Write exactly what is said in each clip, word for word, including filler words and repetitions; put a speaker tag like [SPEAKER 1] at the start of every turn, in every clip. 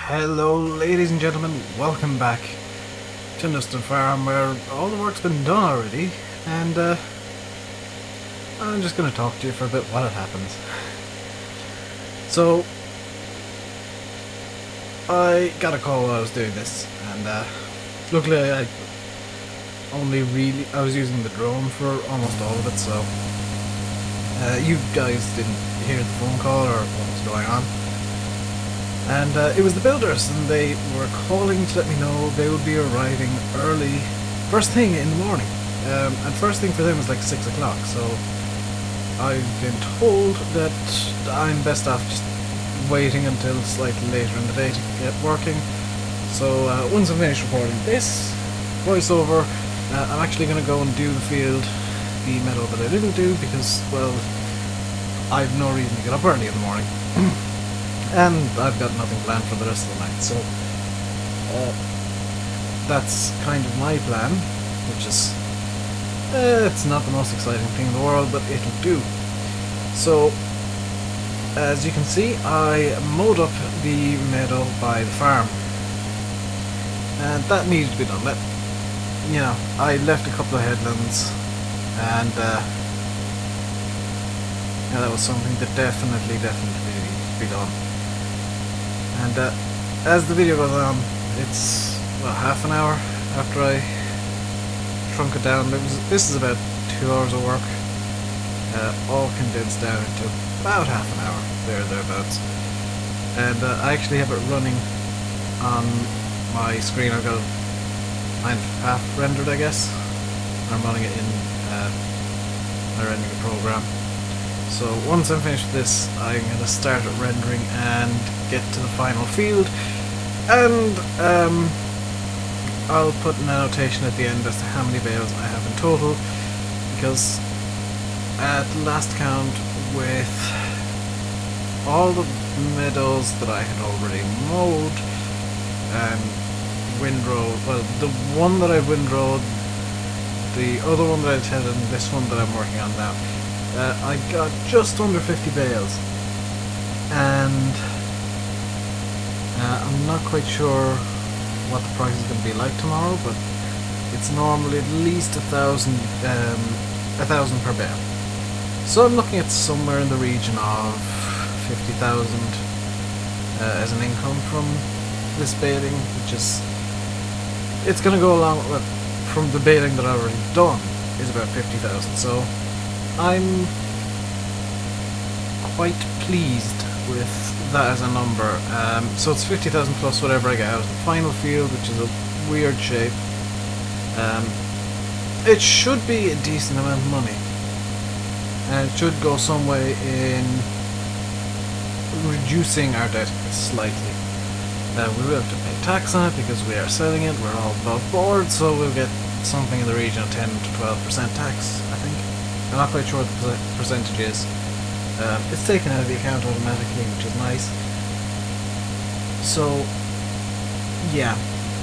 [SPEAKER 1] Hello ladies and gentlemen, welcome back to Knuston Farm where all the work's been done already, and uh, I'm just going to talk to you for a bit while it happens. So, I got a call while I was doing this, and uh, luckily I only really, I was using the drone for almost all of it, so uh, you guys didn't hear the phone call or what was going on. And uh, it was the builders, and they were calling to let me know they would be arriving early, first thing in the morning. Um, and first thing for them was like six o'clock, so I've been told that I'm best off just waiting until slightly later in the day to get working. So uh, once I'm finished recording this voiceover, uh, I'm actually going to go and do the field, the meadow that I didn't do, because, well, I've no reason to get up early in the morning. And I've got nothing planned for the rest of the night, so uh, that's kind of my plan, which is, uh, it's not the most exciting thing in the world, but it'll do. So, as you can see, I mowed up the meadow by the farm, and that needed to be done. That, you know, I left a couple of headlands, and uh, yeah, that was something that definitely, definitely needed to be done. And uh, as the video goes on, it's well, half an hour after I shrunk it down. It was, this is about two hours of work, uh, all condensed down into about half an hour, there thereabouts. And uh, I actually have it running on my screen. I've got it kind of half rendered, I guess. I'm running it in uh, my rendering program. So once I'm finished with this, I'm going to start it rendering and get to the final field, and um, I'll put an annotation at the end as to how many bales I have in total, because at last count, with all the meadows that I had already mowed and windrowed, well, the one that I windrowed, the other one that I had, and this one that I'm working on now, Uh, I got just under fifty bales, and uh, I'm not quite sure what the price is going to be like tomorrow, but it's normally at least a thousand, um, a thousand per bale. So I'm looking at somewhere in the region of fifty thousand uh, as an income from this baling, which is, it's going to go along with, from the baling that I've already done, is about fifty thousand. So I'm quite pleased with that as a number. Um, so it's fifty thousand plus whatever I get out of the final field, which is a weird shape. Um, it should be a decent amount of money, and it should go some way in reducing our debt slightly. Uh, we will have to pay tax on it because we are selling it, we're all above board, so we'll get something in the region of ten to twelve percent tax, I think. I'm not quite sure what the percentage is. Um, it's taken out of the account automatically, which is nice. So, yeah.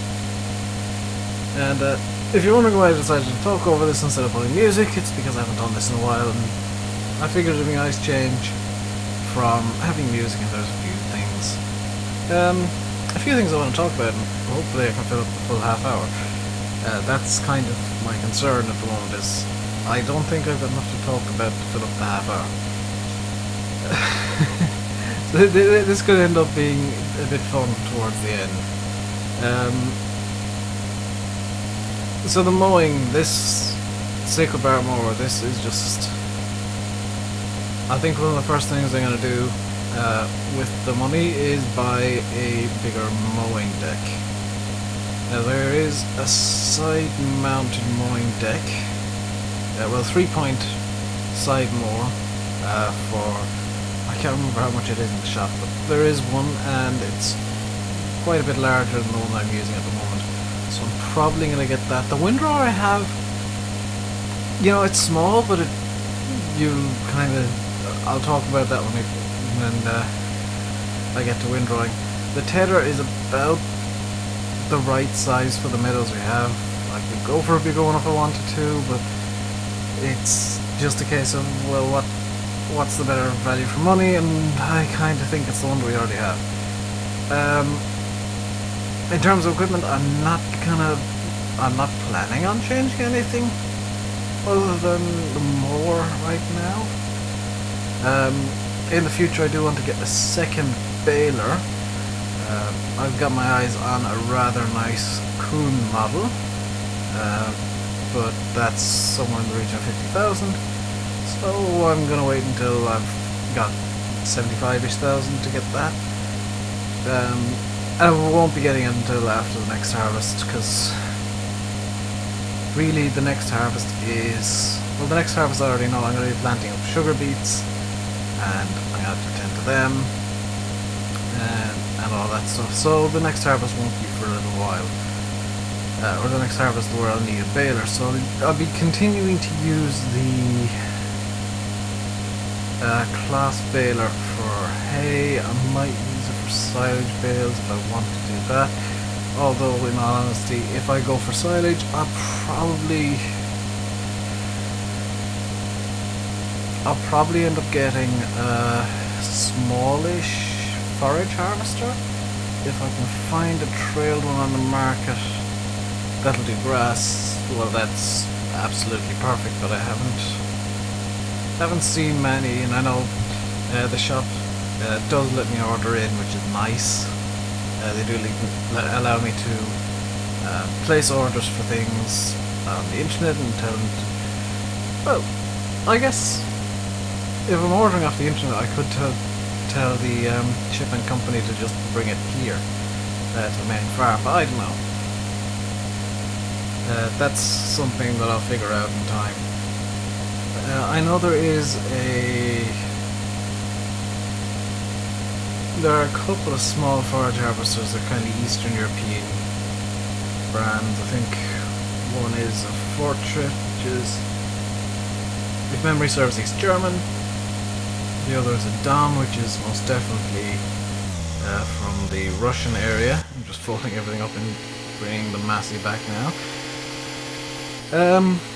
[SPEAKER 1] And uh, if you're wondering why I decided to talk over this instead of putting music, it's because I haven't done this in a while, and I figured it'd be a nice change from having music, and there's a few things. Um, a few things I want to talk about, and hopefully I can fill up the full half hour. Uh, that's kind of my concern at the moment, is I don't think I've got enough to talk about to fill up the half hour. So this could end up being a bit fun towards the end. Um, so the mowing, this sickle bar mower, this is just, I think one of the first things I'm going to do uh, with the money is buy a bigger mowing deck. Now there is a side mounted mowing deck. Uh, well, three-point side mower uh, for, I can't remember how much it is in the shop, but there is one, and it's quite a bit larger than the one I'm using at the moment. So I'm probably going to get that. The windrower I have, you know, it's small, but it, you kind of, I'll talk about that when, it, when uh, I get to windrowing. The tether is about the right size for the meadows we have. I could go for a bigger one if I wanted to, but it's just a case of, well, what what's the better value for money, and I kind of think it's the one we already have. Um, in terms of equipment, I'm not gonna, I'm not planning on changing anything other than the mower right now. Um, in the future I do want to get a second baler. Uh, I've got my eyes on a rather nice Kuhn model, uh, but that's somewhere in the region of fifty thousand, so I'm gonna wait until I've got seventy-five-ish thousand to get that. Um, and I won't be getting it until after the next harvest, because really the next harvest is, well, the next harvest I already know I'm going to be planting up sugar beets, and I'm going to have to tend to them, and, and all that stuff, so the next harvest won't be for a little while, uh, or the next harvest where I'll need a baler, so I'll be continuing to use the uh, class baler for hay. I might use it for silage bales if I want to do that. Although, in all honesty, if I go for silage, I'll probably I'll probably end up getting a smallish forage harvester. If I can find a trailed one on the market that'll do grass, well, that's absolutely perfect. But I haven't haven't seen many, and I know uh, the shop uh, does let me order in, which is nice. Uh, they do allow me to uh, place orders for things on the internet and tell them to, well, I guess if I'm ordering off the internet I could tell, tell the um, shipping company to just bring it here uh, to the main farm, but I don't know. Uh, that's something that I'll figure out in time. Uh, I know there is a There are a couple of small forage harvesters. They're kind of Eastern European brands. I think one is a Fortschritt, which is, if memory serves, East German. The other is a Dom, which is most definitely uh, from the Russian area. I'm just folding everything up and bringing the Massey back now. Um,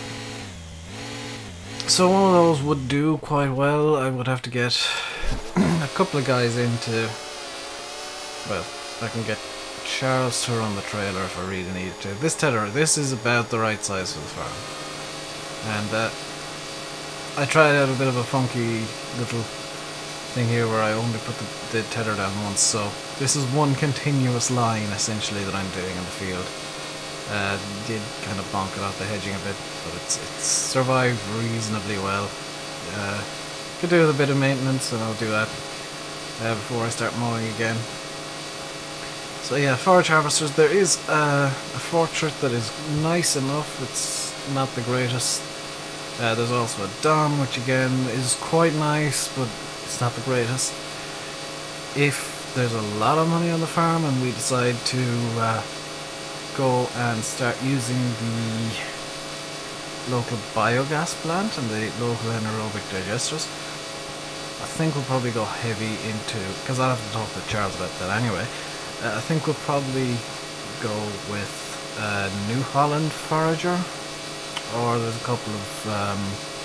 [SPEAKER 1] so one of those would do quite well. I would have to get a couple of guys into, well, I can get Charles to run the trailer if I really needed to. This tether, this is about the right size for the farm. And uh, I tried out a bit of a funky little thing here where I only put the, the tether down once, so this is one continuous line essentially that I'm doing in the field. Uh, did kind of bonk it off the hedging a bit, but it's, it's survived reasonably well. Uh, could do with a bit of maintenance, and I'll do that uh, before I start mowing again. So yeah, forage harvesters. There is uh, a Fortschritt that is nice enough. It's not the greatest. Uh, there's also a Dom, which again is quite nice, but it's not the greatest. If there's a lot of money on the farm and we decide to uh, go and start using the local biogas plant and the local anaerobic digesters, I think we'll probably go heavy into, because I'll have to talk to Charles about that anyway, uh, I think we'll probably go with a New Holland forager, or there's a couple of um,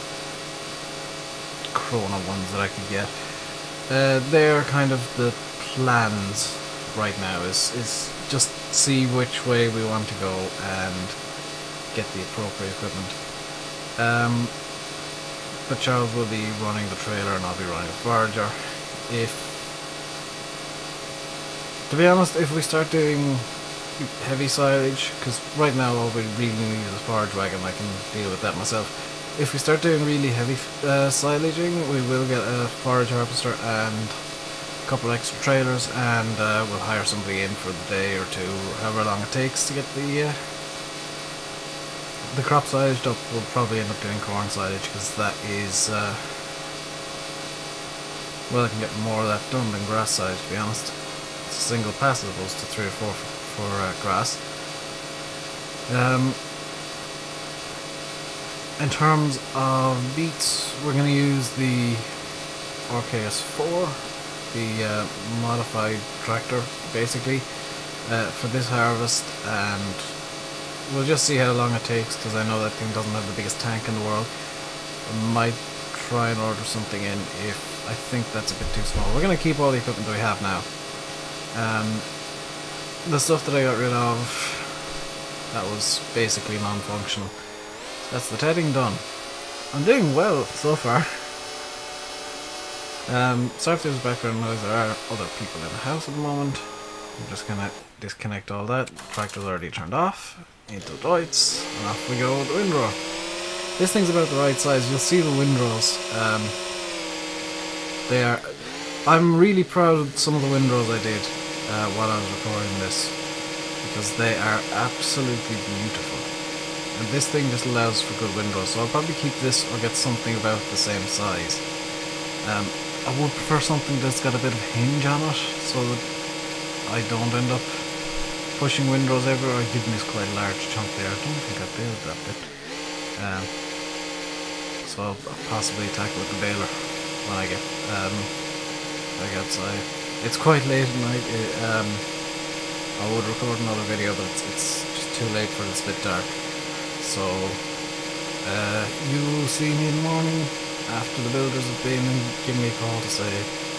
[SPEAKER 1] Krona ones that I could get. Uh, they're kind of the plans right now, is, is just see which way we want to go and get the appropriate equipment. Um, but Charles will be running the trailer and I'll be running the forager. If, to be honest, if we start doing heavy silage, because right now all we really need is a forage wagon, I can deal with that myself. If we start doing really heavy uh, silaging, we will get a forage harvester and a couple extra trailers, and uh, we'll hire somebody in for the day or two, however long it takes to get the uh, the crop silaged up. We'll probably end up doing corn silage, because that is, uh, well, I can get more of that done than grass silage, to be honest. It's a single pass as opposed to three or four for, for uh, grass. Um, in terms of beets, we're going to use the R K S four, the uh, modified tractor, basically, uh, for this harvest, and we'll just see how long it takes, because I know that thing doesn't have the biggest tank in the world. I might try and order something in if I think that's a bit too small. We're going to keep all the equipment that we have now. Um, the stuff that I got rid of, that was basically non-functional. That's the tedding done. I'm doing well so far. Um, sorry if there's background noise, there are other people in the house at the moment. I'm just gonna disconnect all that. The tractor's already turned off. Into the lights, and off we go with the windrow. This thing's about the right size. You'll see the windrows. Um, they are. I'm really proud of some of the windrows I did uh, while I was recording this, because they are absolutely beautiful. And this thing just allows for good windrows, so I'll probably keep this or get something about the same size. Um, I would prefer something that's got a bit of hinge on it, so that I don't end up pushing windrows everywhere. I've given this quite a large chunk there. I don't think I've baled that bit. Um, so I'll possibly tackle with the baler when I get um, back outside. It's quite late at night. It, um, I would record another video, but it's, it's just too late for it. It's a bit dark. So uh, you will see me in the morning after the builders have been and give me a call to say,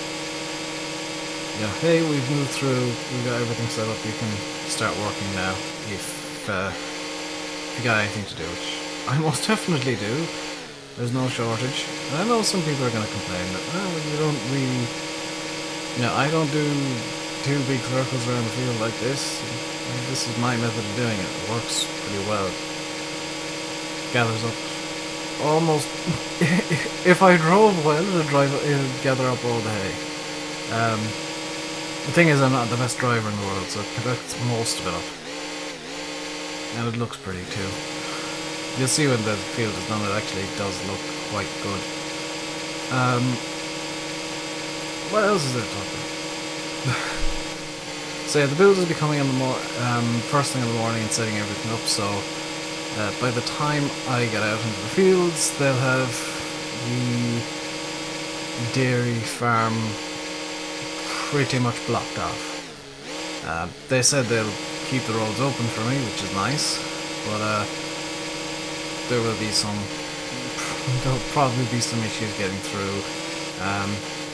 [SPEAKER 1] yeah, hey, we've moved through, we've got everything set up, you can start working now if, uh, if you got anything to do, which I most definitely do. There's no shortage. And I know some people are going to complain that, oh, you don't really, you know, I don't do two big circles around the field like this. And this is my method of doing it. It works pretty well. Gathers up almost, if I drove well, it would drive, it would gather up all the hay. Um, the thing is, I'm not the best driver in the world, so it collects most of it up. And it looks pretty too. You'll see when the field is done, it actually does look quite good. Um, what else is there to talk about? So yeah, the build is becoming in the mor um, first thing in the morning and setting everything up, so Uh, by the time I get out into the fields, they'll have the dairy farm pretty much blocked off. Uh, they said they'll keep the roads open for me, which is nice, but uh, there will be some, there'll probably be some issues getting through. Um,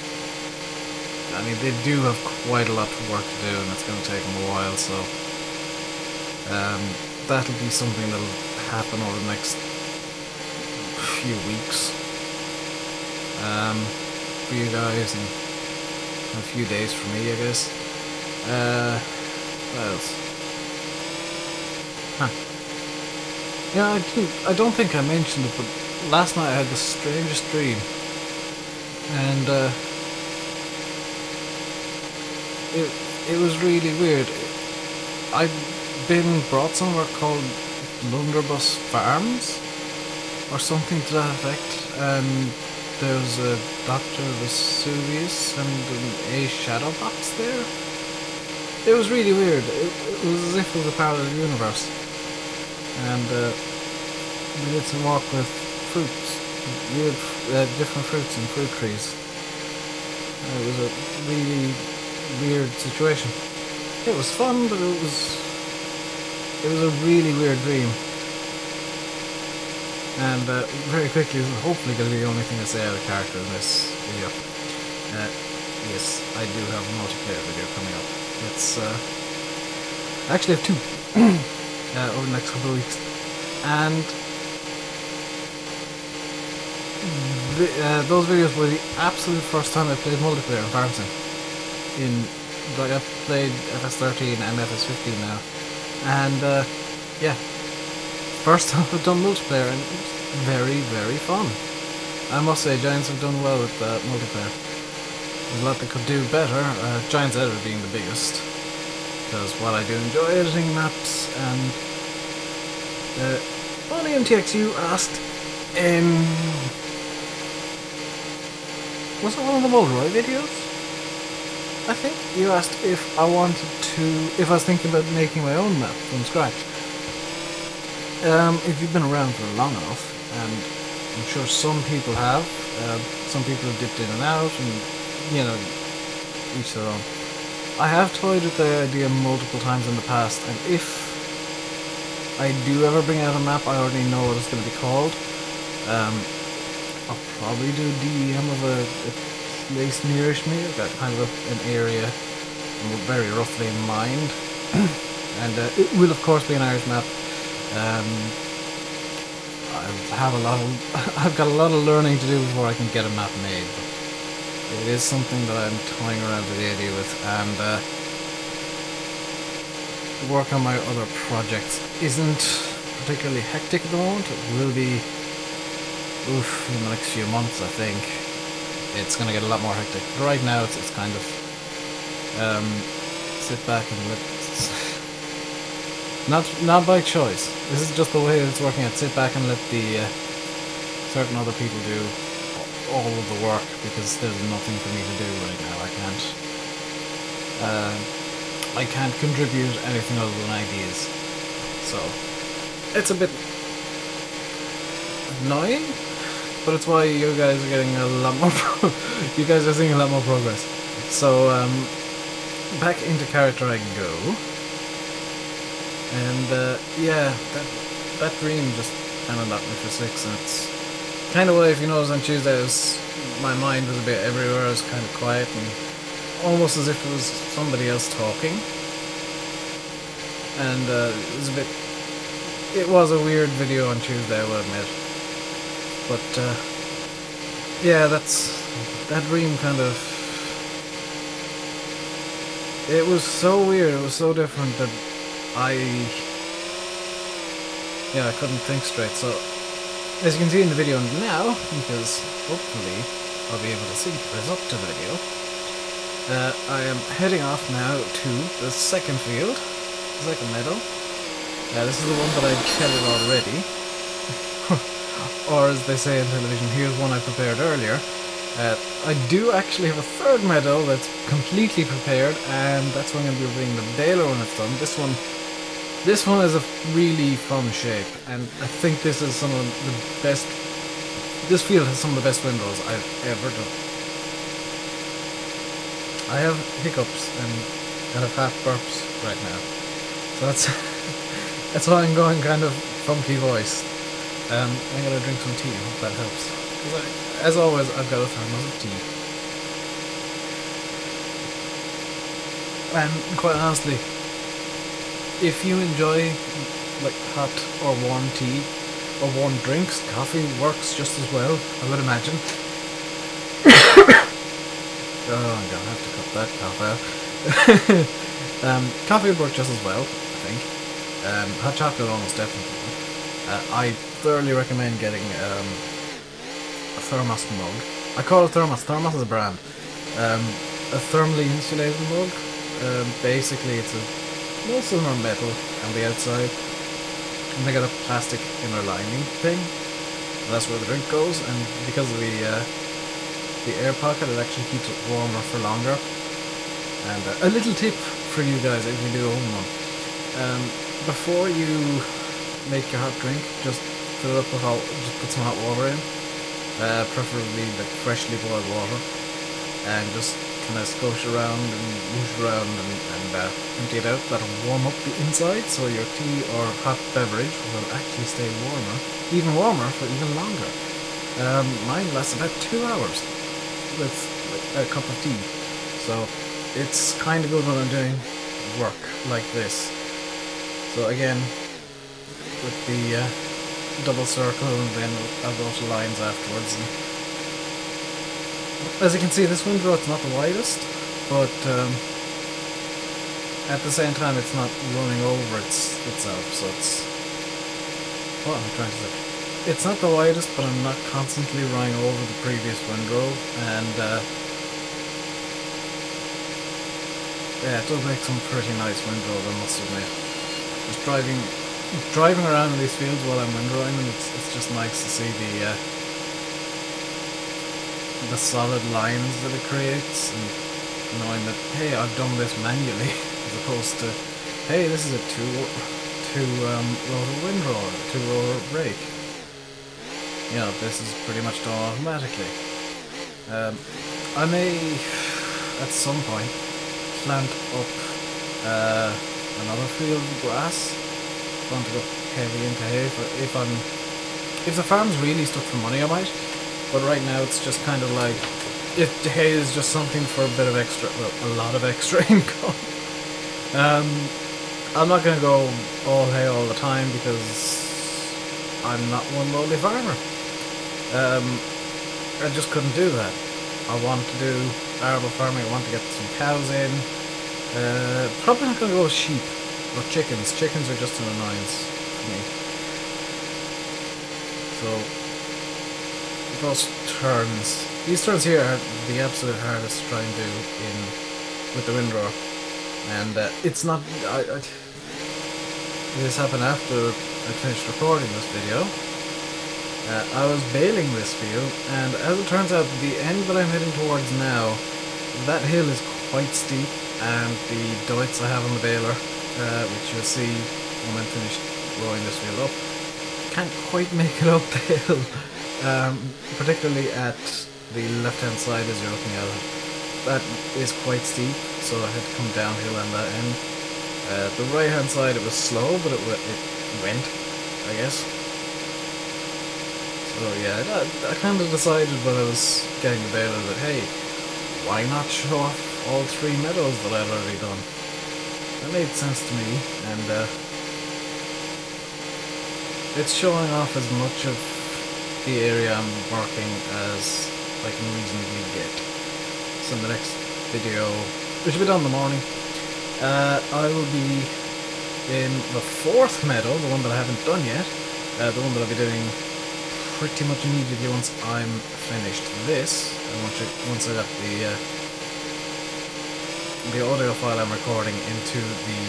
[SPEAKER 1] I mean, they do have quite a lot of work to do, and it's going to take them a while, so um, that'll be something that'll happen over the next few weeks um, for you guys, and a few days for me, I guess. Uh, what else? Huh. Yeah, I didn't. I don't think I mentioned it, but last night I had the strangest dream, and uh, it it was really weird. I'd been brought somewhere called Blunderbuss Farms or something to that effect, and there's a Doctor Vesuvius and an A Shadow Box there. It was really weird. It, it was as if it was a parallel universe, and uh, we did some work with fruits, weird, uh, different fruits and fruit trees. And it was a really weird situation. It was fun, but it was It was a really weird dream. And uh, very quickly, this is hopefully going to be the only thing I say out of character in this video. Uh, yes, I do have a multiplayer video coming up. It's, uh, I actually have two uh, over the next couple of weeks. And the, uh, those videos were the absolute first time I played multiplayer in Farm Sim. In, like, I've played F S thirteen and F S fifteen now. And uh, yeah, first time I've done multiplayer, and it's very, very fun. I must say, Giants have done well with uh, multiplayer. There's a lot they could do better, uh, Giants Editor being the biggest, because while I do enjoy editing maps, and uh, only M T X U asked, um, was it one of the Moldroy videos? I think you asked if I wanted to, if I was thinking about making my own map from scratch. Um, if you've been around for long enough, and I'm sure some people have, uh, some people have dipped in and out, and, you know, each their own. I have toyed with the idea multiple times in the past, and if I do ever bring out a map, I already know what it's going to be called. Um, I'll probably do a D E M of a, a place nearish me. I've got kind of a, an area very roughly in mind. and uh, it will of course be an Irish map. Um, I have a lot of I've got a lot of learning to do before I can get a map made. But it is something that I'm toying around with the idea with, and uh, work on my other projects isn't particularly hectic at the moment. It will be, oof, in the next few months I think. It's going to get a lot more hectic. But right now it's, it's kind of um, sit back and let not not by choice. This is just the way it's working out. Sit back and let the uh, certain other people do all of the work, because there's nothing for me to do right now. I can't uh, I can't contribute anything other than ideas. So it's a bit annoying, but it's why you guys are getting a lot more pro you guys are seeing a lot more progress. So um, back into character I go, and uh, yeah, that that dream just kind of knocked me for six, and it's kind of why, if you notice, on Tuesday was, my mind was a bit everywhere. I was kind of quiet and almost as if it was somebody else talking, and uh, it was a bit. It was a weird video on Tuesday, I will admit. But uh, yeah, that's that dream kind of. It was so weird. It was so different that I. Yeah, I couldn't think straight. So, as you can see in the video now, because hopefully I'll be able to synchronize up to the video, uh, I am heading off now to the second field, the second meadow. Uh, this is the one that I've headed already. Or as they say in television, here's one I prepared earlier. Uh, I do actually have a third meadow that's completely prepared, and that's when I'm going to be bringing the baler when it's done. This one, this one is a really fun shape, and I think this is some of the best. This field has some of the best windrows I've ever done. I have hiccups and kind of half burps right now, so that's that's why I'm going kind of funky voice. Um, I'm gonna drink some tea. Hope that helps. I, as always, I've got a thermos of tea. And quite honestly, if you enjoy like hot or warm tea or warm drinks, coffee works just as well, I would imagine. Oh, I'm gonna have to cut that cough out. um, coffee would work just as well, I think. Um, hot chocolate almost definitely. Uh, I thoroughly recommend getting um, a thermos mug. I call it thermos. Thermos is a brand. Um, a thermally insulated mug. Um, basically, it's a most of them are metal on the outside, and they got a plastic inner lining thing. And that's where the drink goes, and because of the uh, the air pocket, it actually keeps it warmer for longer. And uh, a little tip for you guys if you do own one: um, before you make your hot drink, just fill it up with hot, just put some hot water in, uh, preferably like freshly boiled water, and just kind of squash around and whoosh around and, and uh, empty it out. That'll warm up the inside, so your tea or hot beverage will actually stay warmer, even warmer for even longer. Um, mine lasts about two hours with a cup of tea, so it's kind of good when I'm doing work like this. So again, with the uh, double circle, and then I'll go to lines afterwards. And as you can see, this windrow, it's not the widest, but um, at the same time it's not running over its, itself, so it's... What am I trying to say? It's not the widest, but I'm not constantly running over the previous windrow, and uh, yeah, it does make some pretty nice windrows, I must admit. Just driving... Driving around in these fields while I'm windrowing them, it's, it's just nice to see the uh, the solid lines that it creates, and knowing that, hey, I've done this manually, as opposed to, hey, this is a two two um, rotor windrow, two rotor brake. You know, this is pretty much done automatically. Um, I may, at some point, plant up uh, another field of grass. Want to go heavy into hay if, if I'm if the farm's really stuck for money, I might, but right now it's just kind of like, if the hay is just something for a bit of extra, well, a lot of extra income. um, I'm not gonna go all hay all the time because I'm not one lowly farmer. Um, I just couldn't do that. I want to do arable farming. I want to get some cows in. Uh, probably not gonna go with sheep or chickens. Chickens are just an annoyance for me. So those turns, these turns here are the absolute hardest to try and do in with the windrower, and uh, it's not. I, I, this happened after I finished recording this video. Uh, I was baling this field, and as it turns out, the end that I'm heading towards now, that hill is quite steep, and the doits I have on the baler, uh, which you'll see when I'm finished rowing this field up, can't quite make it up the hill, um, particularly at the left-hand side as you're looking at it. That is quite steep, so I had to come downhill on that end. Uh, the right-hand side, it was slow, but it, it went, I guess. So yeah, I, I kind of decided when I was getting the baler that, hey, why not show off all three meadows that I'd already done? That made sense to me, and uh, it's showing off as much of the area I'm marking as I can reasonably get. So in the next video, which will be done in the morning, uh, I will be in the fourth meadow, the one that I haven't done yet, uh, the one that I'll be doing pretty much immediately once I'm finished this, and once I, once I got the uh, the audio file I'm recording into the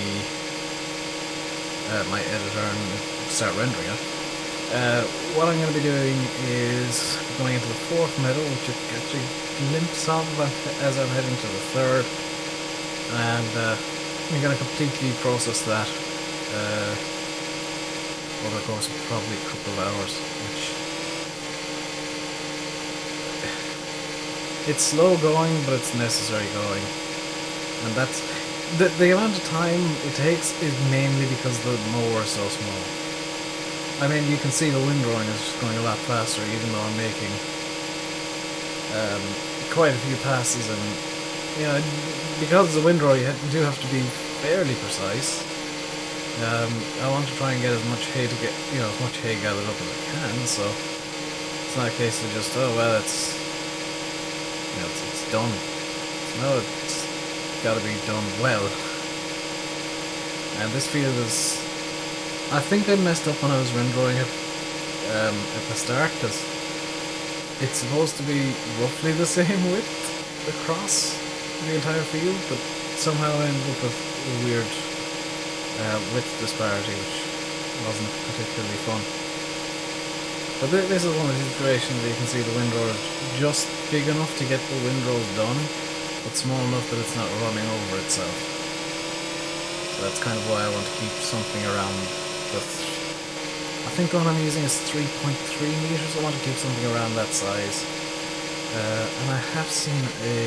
[SPEAKER 1] uh, my editor and start rendering it. Uh, what I'm going to be doing is going into the fourth meadow, which you catch a glimpse of as I'm heading to the third, and uh, I'm going to completely process that uh, over the course of probably a couple of hours, which it's slow going, but it's necessary going, and that's the the amount of time it takes is mainly because the mower is so small. I mean, you can see the windrowing is just going a lot faster, even though I'm making um, quite a few passes, and you know, because of the windrow, you do have to be fairly precise. Um, I want to try and get as much hay to get, you know, as much hay gathered up as I can, so it's not a case of just, oh well, it's you know, it's, it's done. No, it's got to be done well. And this field is, I think I messed up when I was windrowing it um, at the start, because it's supposed to be roughly the same width across the entire field, but somehow I ended up with a weird uh, width disparity, which wasn't particularly fun. But th this is one of the situations where you can see the windrower is just big enough to get the windrows done, but small enough that it's not running over itself. So that's kind of why I want to keep something around the... Th I think the one I'm using is three point three meters. I want to keep something around that size. Uh, and I have seen a...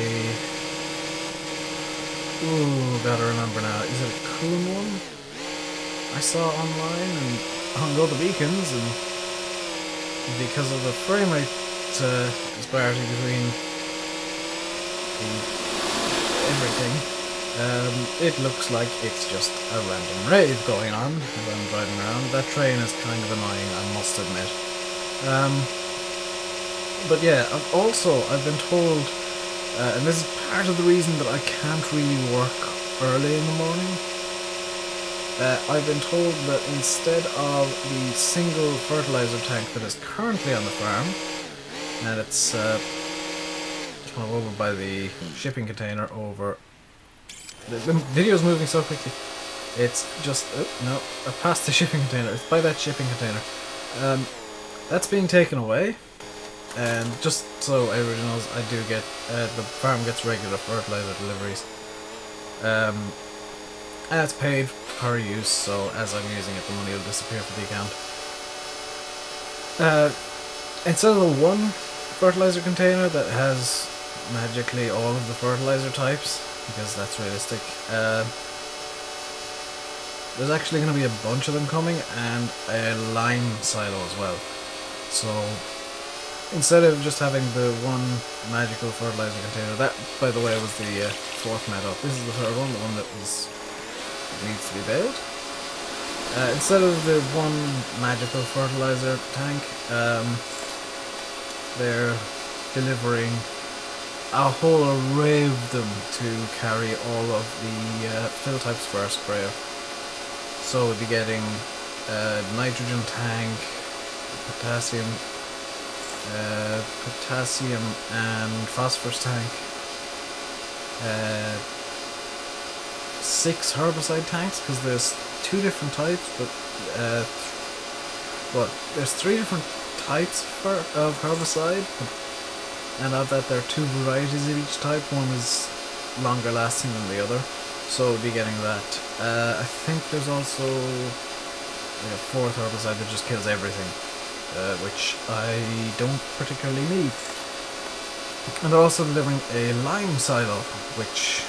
[SPEAKER 1] Ooh, gotta remember now. Is it a Coon one? I saw online and hung all the beacons, and because of the frame rate uh, disparity between the everything, um, it looks like it's just a random rave going on as I'm driving around. That train is kind of annoying, I must admit. Um, but yeah, I've also I've been told, uh, and this is part of the reason that I can't really work early in the morning. Uh, I've been told that instead of the single fertilizer tank that is currently on the farm, and it's uh, kind of over by the shipping container over... The, the video's moving so quickly. It's just... Oh, no, I passed the shipping container. It's by that shipping container. Um, that's being taken away, and just so everybody knows, I do get... Uh, the farm gets regular fertilizer deliveries. Um... And it's paid per use, so as I'm using it, the money will disappear from the account. Uh, instead of the one fertilizer container that has magically all of the fertilizer types, because that's realistic, uh, there's actually going to be a bunch of them coming, and a lime silo as well. So instead of just having the one magical fertilizer container, that, by the way, was the uh, fourth meadow. This is the third one, the one that was it needs to be baled. Uh, instead of the one magical fertilizer tank, um, they're delivering a whole array of them to carry all of the uh, fill types for our sprayer. So we'll be getting a nitrogen tank, potassium, uh, potassium and phosphorus tank, uh, six herbicide tanks, because there's two different types, but uh, well, there's three different types for, of herbicide, and of that there are two varieties of each type. One is longer lasting than the other, so we'll be getting that. Uh, I think there's also like a fourth herbicide that just kills everything, uh, which I don't particularly need. And they're also delivering a lime silo, which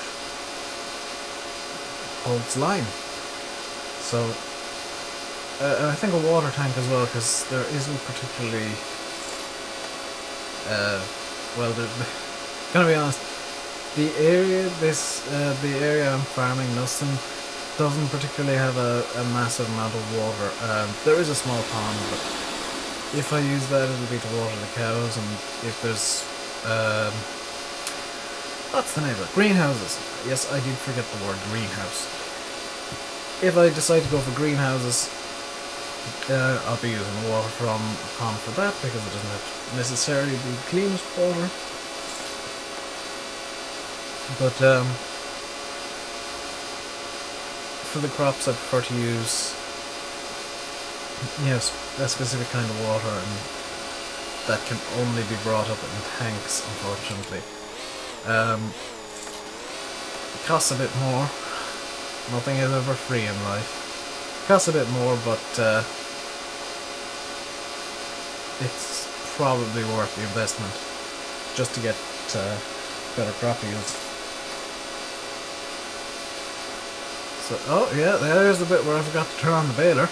[SPEAKER 1] holds lime. So, uh, and I think a water tank as well, because there isn't particularly, uh, well, they're, they're, gonna be honest, the area this, uh, the area I'm farming, Knuston, doesn't particularly have a, a massive amount of water. Um, there is a small pond, but if I use that, it'll be to water the cows, and if there's, um, what's the name of it? Greenhouses. Yes, I did forget the word greenhouse. If I decide to go for greenhouses, uh, I'll be using the water from a pond for that, because it doesn't have to necessarily be the cleanest water. But um, for the crops, I prefer to use, yes, a specific kind of water, and that can only be brought up in tanks, unfortunately. Um, it costs a bit more. Nothing is ever free in life. It costs a bit more, but uh, it's probably worth the investment just to get uh, better crop yields. So, oh yeah, there's the bit where I forgot to turn on the baler.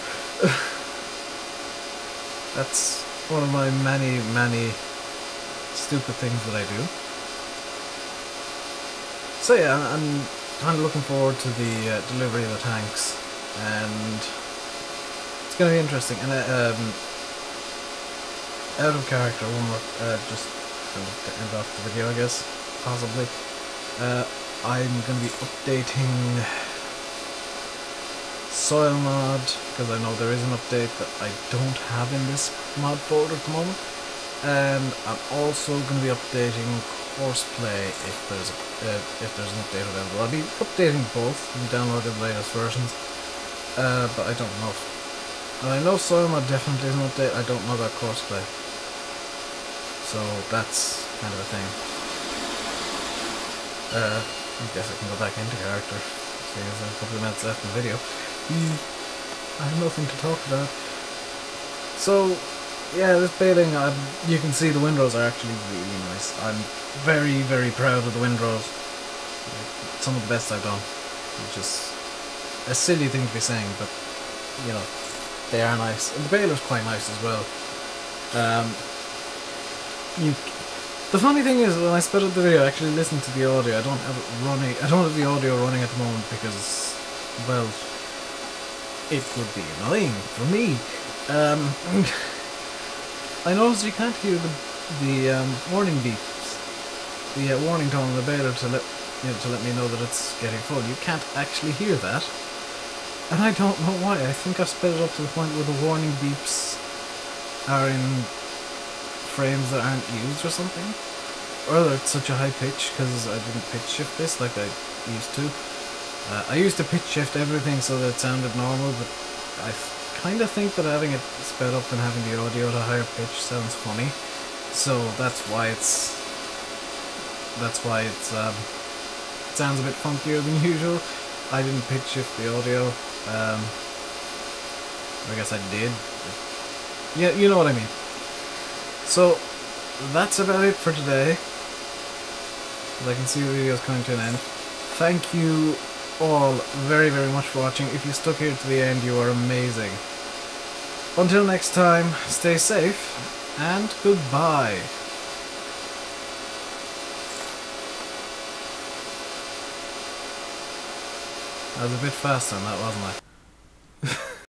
[SPEAKER 1] That's one of my many, many stupid things that I do. So yeah, I'm kind of looking forward to the uh, delivery of the tanks, and it's going to be interesting. And uh, um, out of character, one more, uh, just kind of to end off the video, I guess, possibly. Uh, I'm going to be updating soil mod, because I know there is an update that I don't have in this mod folder at the moment. And I'm also going to be updating Horseplay if there's a, uh, if there's an update available. I'll be updating both and downloading the latest versions, uh, but I don't know. And I know soil mod definitely is an update. I don't know about Horseplay, so that's kind of a thing. Uh, I guess I can go back into character, seeing as there's a couple of minutes left in the video. Mm, I have nothing to talk about. So, yeah, this baling, um, you can see the windrows are actually really nice. I'm very, very proud of the windrows. Some of the best I've done. Which is a silly thing to be saying, but, you know, they are nice. And the baler's quite nice as well. Um, you, the funny thing is, when I sped up the video, I actually listened to the audio. I don't have it running, I don't have the audio running at the moment because, well, it would be annoying for me. Um... I noticed you can't hear the the um, warning beeps, the uh, warning tone on the baler to let you know, to let me know that it's getting full. You can't actually hear that, and I don't know why. I think I've sped it up to the point where the warning beeps are in frames that aren't used or something, or they're at such a high pitch because I didn't pitch shift this like I used to. Uh, I used to pitch shift everything so that it sounded normal, but I kind of think that having it sped up and having the audio at a higher pitch sounds funny, so that's why it's that's why it's um, it sounds a bit funkier than usual. I didn't pitch shift the audio. Um, I guess I did. Yeah, you know what I mean. So that's about it for today. As I can see, the video is coming to an end. Thank you all very, very much for watching. If you stuck here to the end, you are amazing. Until next time, stay safe, and goodbye. I was a bit fast on that, wasn't I?